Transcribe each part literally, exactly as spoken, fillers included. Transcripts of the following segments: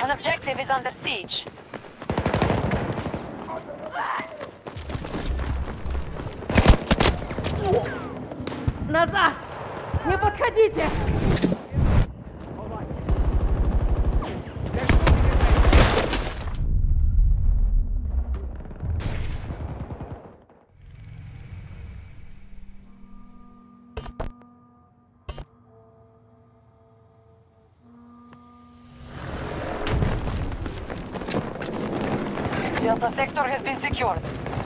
An objective is under siege. Назад! Не подходите! Delta sector has been secured.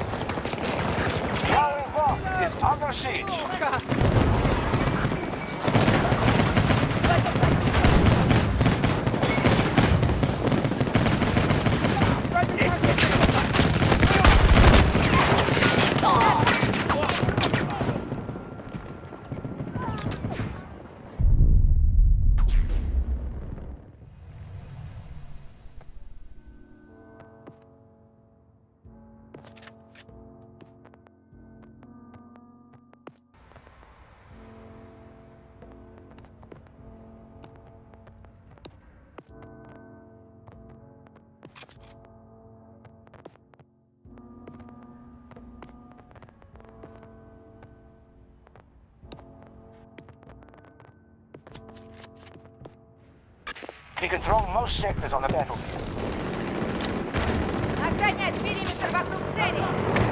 Bravo is under siege. We control most sectors on the battlefield. Охранять периметр вокруг цели!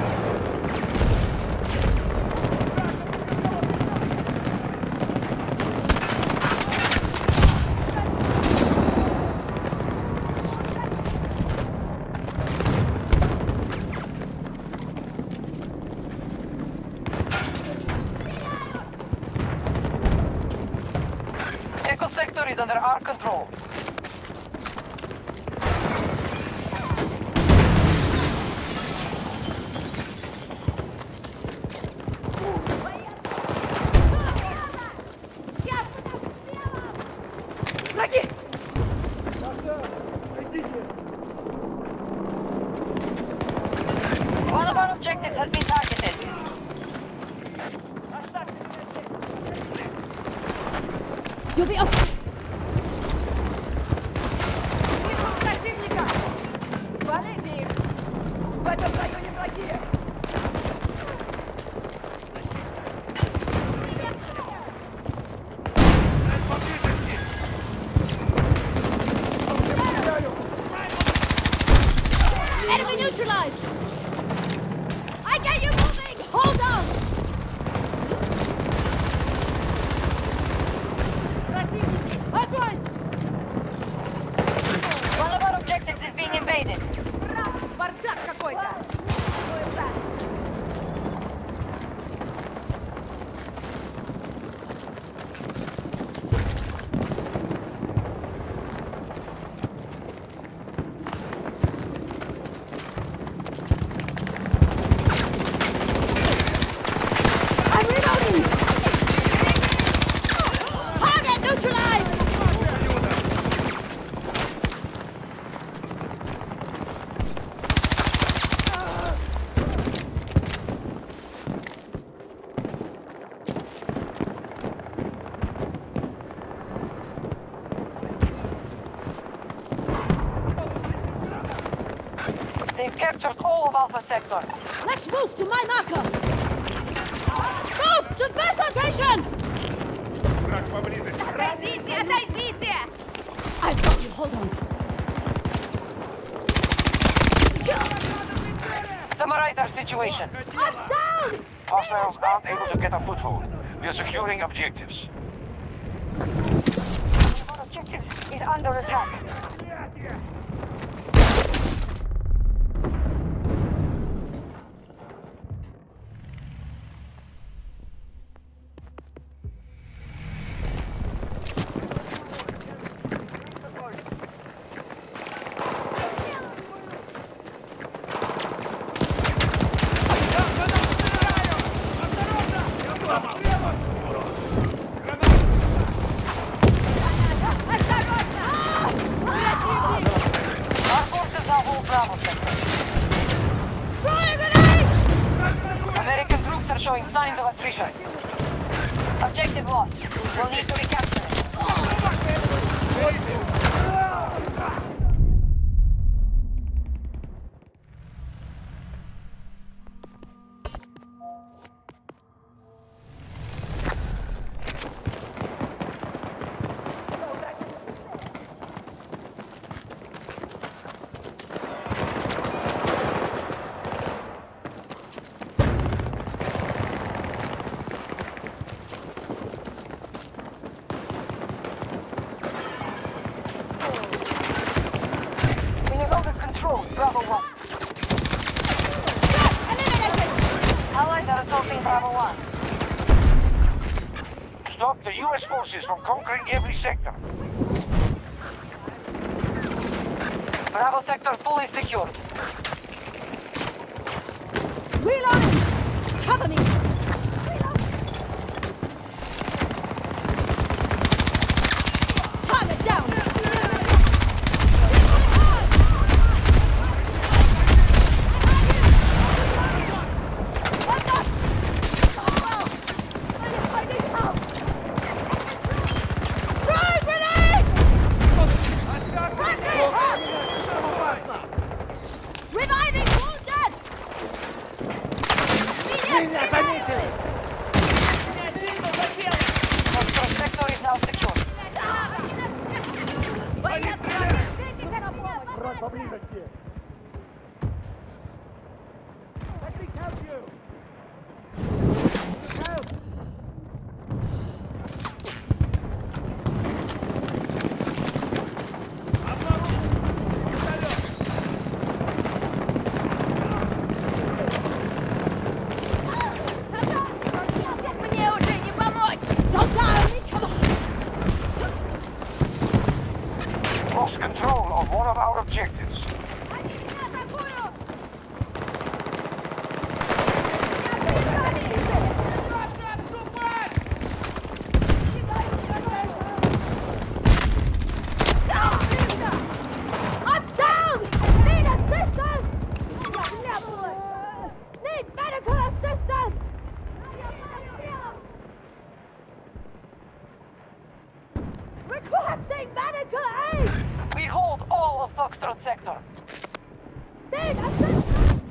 Echo sector is under our control. Враги! One of our objectives has been targeted. You'll be okay. Вижу противника! Валите их! В этом районе враги! Enemy neutralized! I get you moving! Hold on! Противники! Огонь! One of our objectives is being invaded. Бардак какой-то! I'm reloading! Target neutralized! They've captured all of Alpha sector. Let's move to my marker! Move to this location! Отойдите, отойдите! I've got you, hold on. Summarize our situation. I'm down! Hostiles aren't able to get a foothold. We are securing objectives. One of our objectives is under attack. Our forces now hold Bravo sector. Throwing grenade! American troops are showing signs of attrition. Objective lost. We'll need to recapture it. stop the U S forces from conquering every sector. Bravo sector fully secured. Reloading! Cover me! Target down! Lost control of one of our objectives. I'm down! Need assistance! Need medical assistance! Requesting medical aid! We hold all of Foxtrot sector. Need assistance!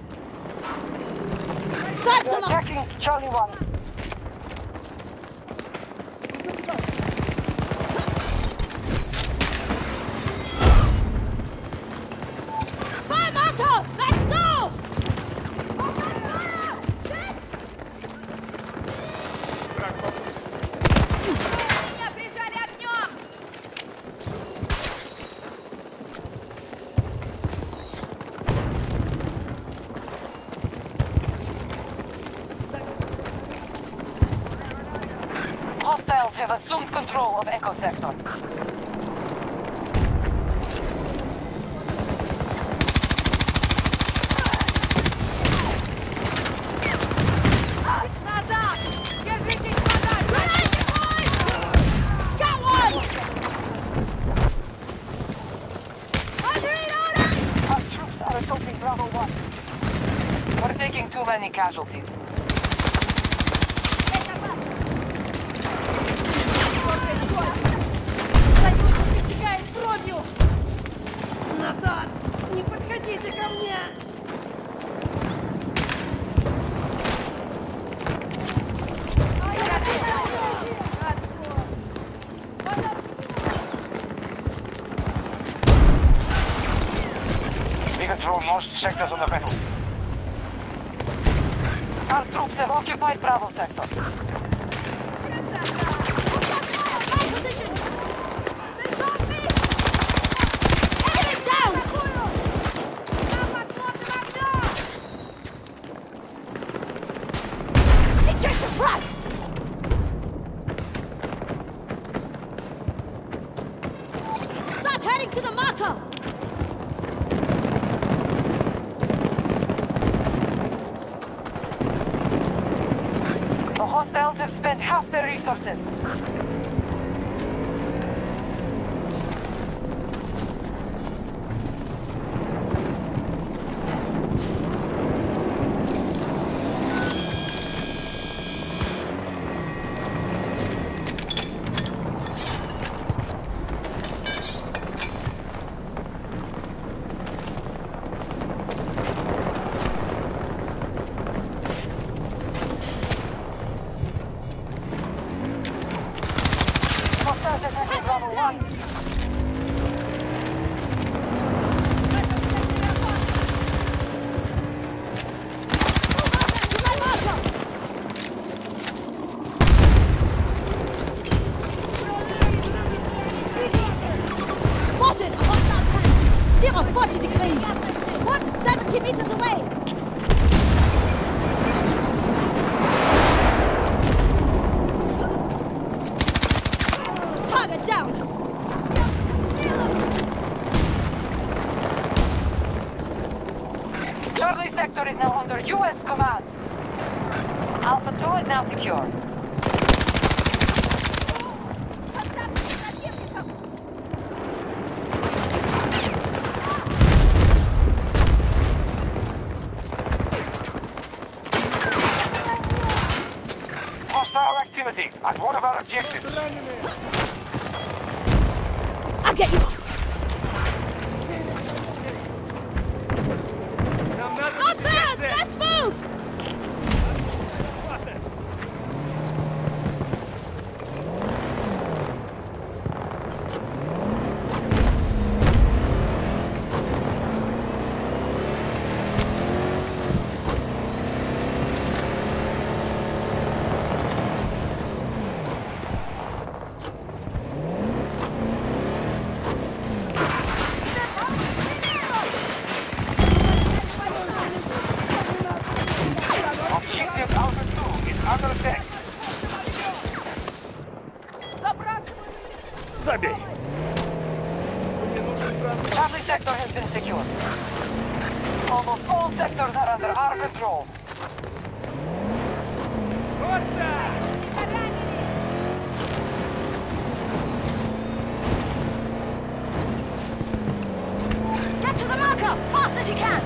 Thanks a lot! Attacking Charlie one. Fire Marco! Let's go! Меня прижали огнем! Hostiles have assumed control of Echo sector. Назад! Держитесь подальше! Got one! I'm reloading! Our troops are assaulting Bravo one. We're taking too many casualties. Истекает кровью! Назад! Не подходите ко мне! We control most sectors on the battle. Our troops have occupied Bravo sector. My position! They got me! Enemy down! Ejection front! Start heading to the marker! The hostiles have spent half their resources. Hostiles attacking Bravo one. To my marker! Spotted a hostile tank! Zero forty degrees! one seventy meters away! now under U S command. Alpha two is now secure. Hostile activity at one of our objectives. I'll get you. Not there! Let's move! Objective Alpha two is under attack. Забей! Charlie sector has been secured. Almost all sectors are under our control. Get to the marker! Fast as you can!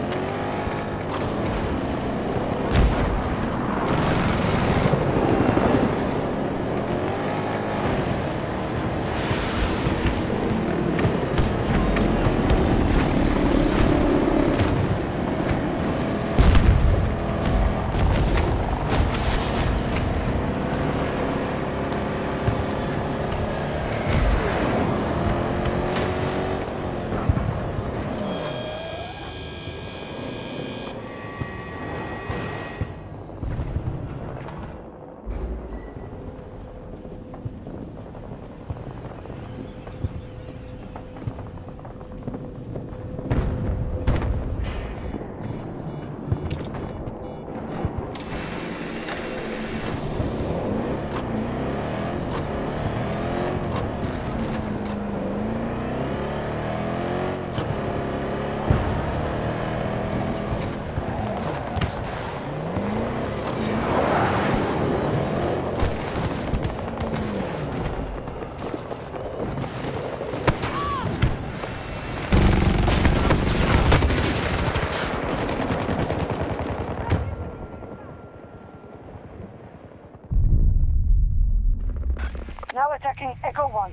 Now attacking Echo one.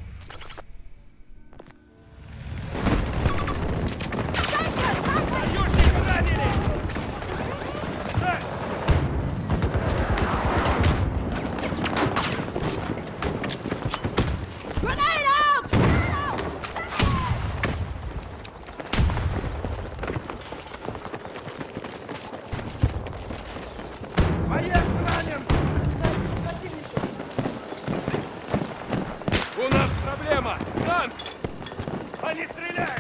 Grenade out! У нас проблема! Танк! Они стреляют!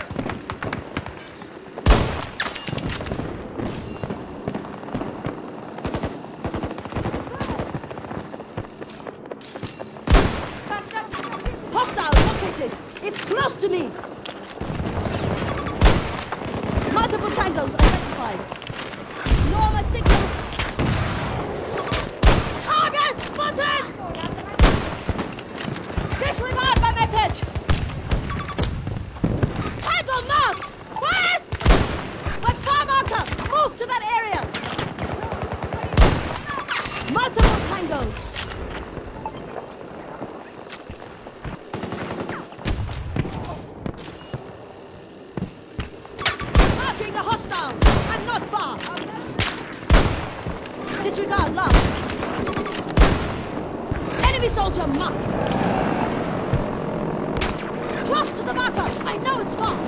Hostile located! It's close to me! Multiple tangos identified. Norma signal. Target spotted! Disregard my message! Tango marked! West! My fire marker! Move to that area! Multiple tangos. Marking a hostile! I'm not far! Disregard last. Enemy soldier marked! Cross to the marker! I know it's far!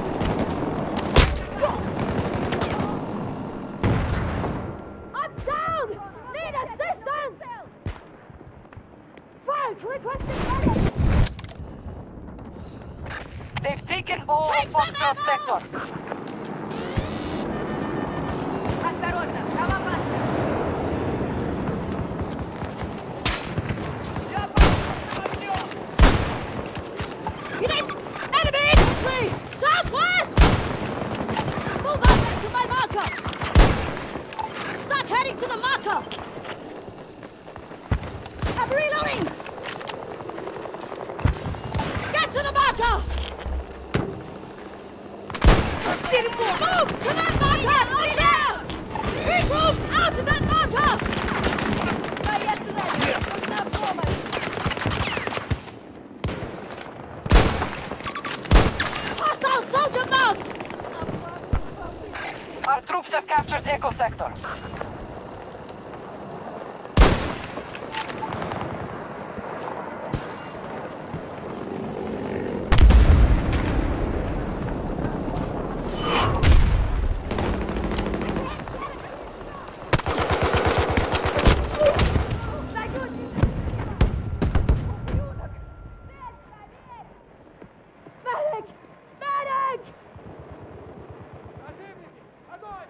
I'm down! Need assistance! Frank, requesting medic! They've taken all Take of some Foxtrot ammo! sector. Осторожно, там опасно. Unit! Enemy infantry! Southwest! Move up to my marker! critical sector. Medic! Medic! Противники! Огонь!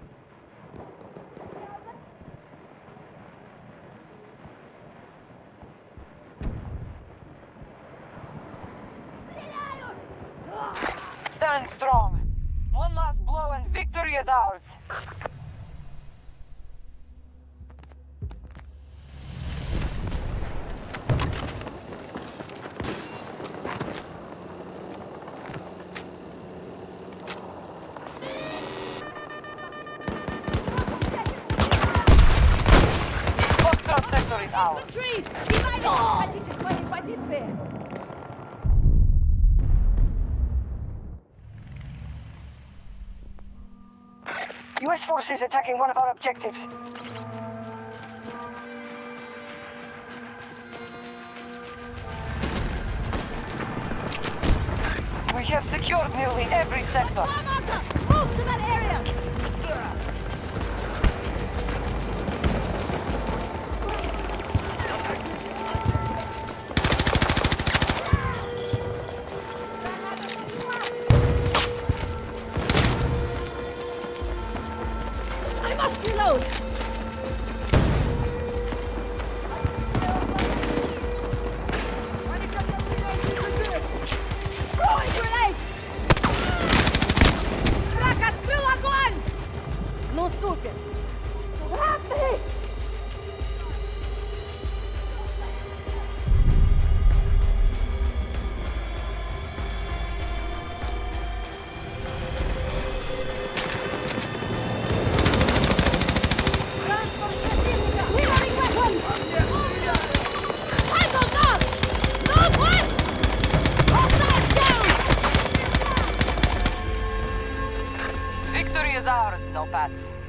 Stand strong. One last blow and victory is ours. Foxtrot sector is ours. Infantry! Divided! Хотите свои позиции? U S forces attacking one of our objectives. We have secured nearly every sector. Marker! Move to that area! I must reload! Throwing grenade! Враг открыл огонь! Ну супер! Help me! Reloading weapon! Tango down! Northwest! Hostile down! Victory is ours, no pats.